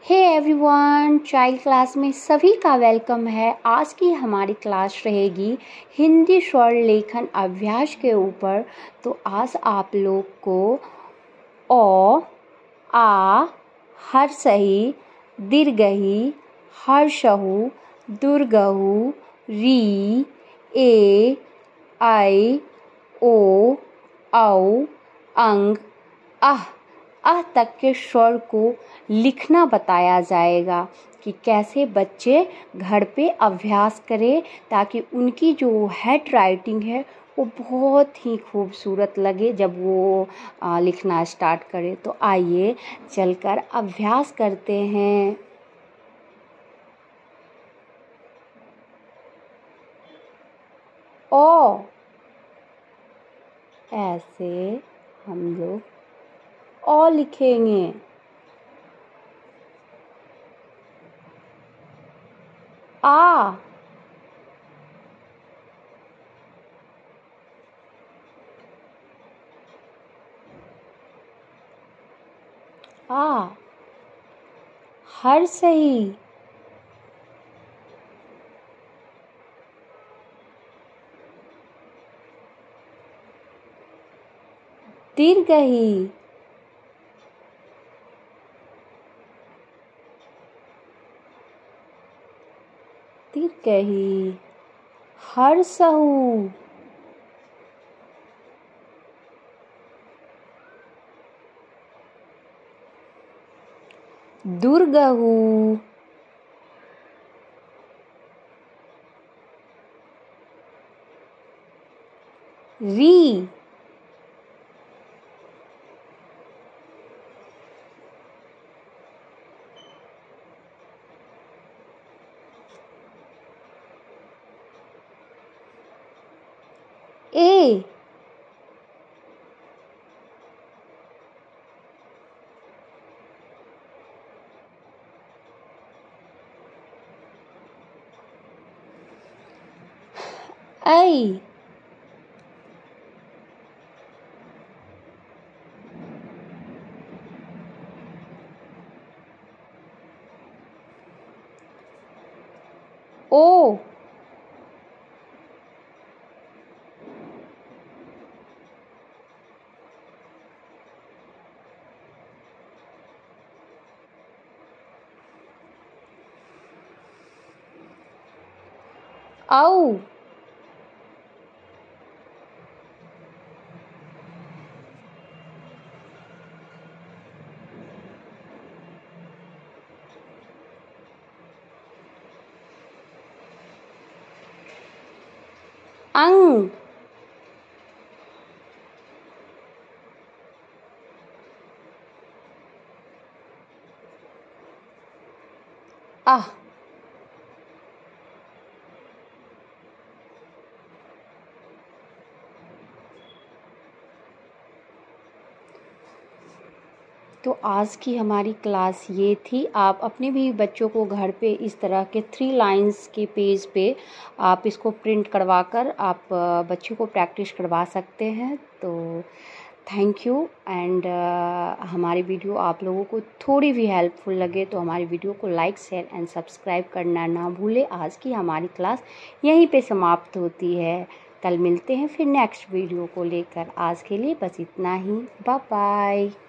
Hey everyone, child class में सभी का वेलकम है। आज की हमारी क्लास रहेगी हिंदी स्वर लेखन अभ्यास के ऊपर। तो आज आप लोग को अ, आ, हर्षहि, दीर्घहि, हर्षहु, दुर्गहु, री, ए, ऐ, ओ, औ, अंग, अह तक के स्वर को लिखना बताया जाएगा कि कैसे बच्चे घर पे अभ्यास करें ताकि उनकी जो हैंड राइटिंग है वो बहुत ही खूबसूरत लगे जब वो लिखना स्टार्ट करें। तो आइए चलकर अभ्यास करते हैं। ओ, ऐसे हम लोग ओ लिखेंगे। आ, आ, हर्षहि, दीर्घहि, दीर्घहि, हर्षहु, दुर्गहु, री, ए, ऐ, ओ, औ, अंग, अह। तो आज की हमारी क्लास ये थी। आप अपने भी बच्चों को घर पे इस तरह के 3 लाइंस के पेज पे आप इसको प्रिंट करवा कर आप बच्चों को प्रैक्टिस करवा सकते हैं। तो थैंक यू। एंड हमारी वीडियो आप लोगों को थोड़ी भी हेल्पफुल लगे तो हमारी वीडियो को लाइक, शेयर एंड सब्सक्राइब करना ना भूलें। आज की हमारी क्लास यहीं पे समाप्त होती है। कल मिलते हैं फिर नेक्स्ट वीडियो को लेकर। आज के लिए बस इतना ही। Bye bye.